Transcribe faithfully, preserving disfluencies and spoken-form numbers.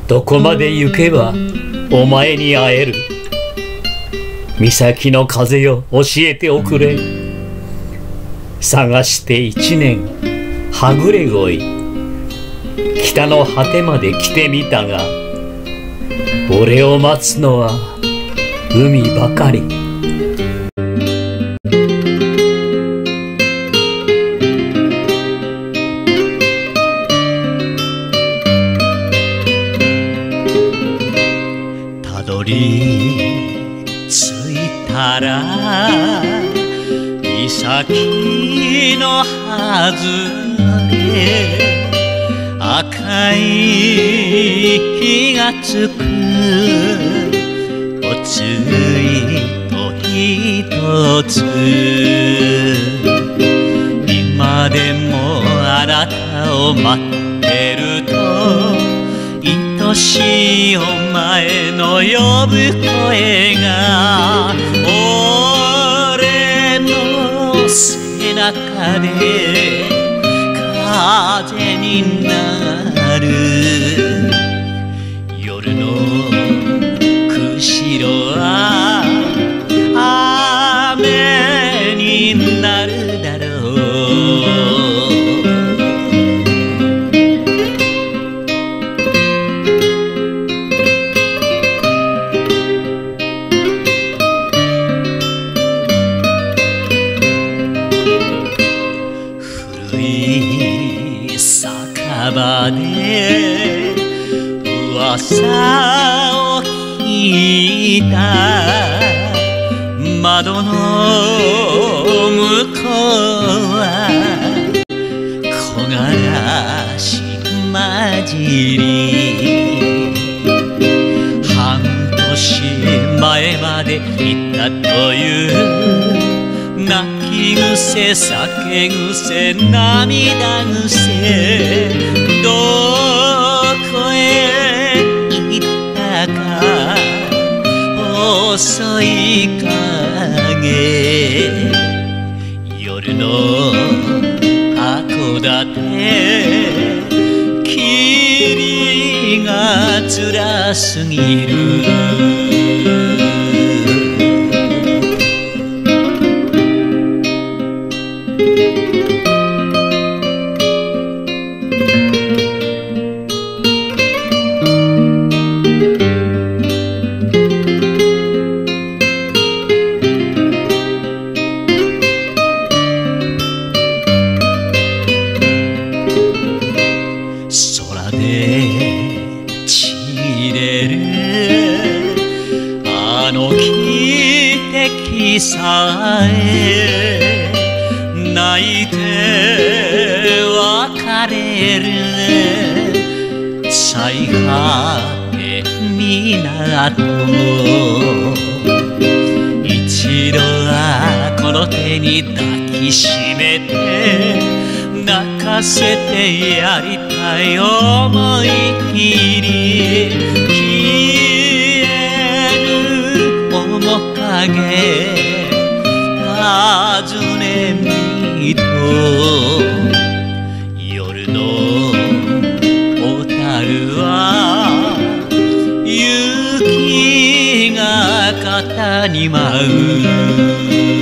どこまで行けばお前に会える。岬の風よ教えておくれ。探して一年はぐれ恋、北の果てまで来てみたが、俺を待つのは海ばかり。 たどり着いたら岬のはずれ、赤い火がつくおついとひとつ。今でもあなたを待ってると、愛しいお前の呼ぶ声が俺の背中で風になる。夜の釧路は雨になるだろう。古い酒場で噂を聞いた。窓の向こうは木枯らし混じり、半年前までいたという泣き癖酒癖涙癖、どこへ行ったか遅い影。夜の函館霧が辛すぎる。空でちれるあの汽笛さえ泣いて別れる。最果て港、一度はこの手に抱きしめて泣かせてやりたい思い切り、消える面影尋ねみと、夜の小樽は雪が肩に舞う。